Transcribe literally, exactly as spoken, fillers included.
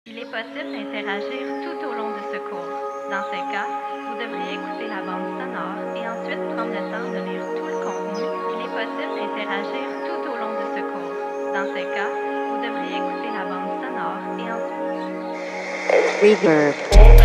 Il est possible d'interagir tout au long du ce cours. Dans ce cas, vous devriez écouter la bande sonore et ensuite prendre le temps de lire tout le contenu. Il est possible d'interagir tout au long du ce cours. Dans ce cas, vous devriez écouter la bande sonore et ensuite... Reverb.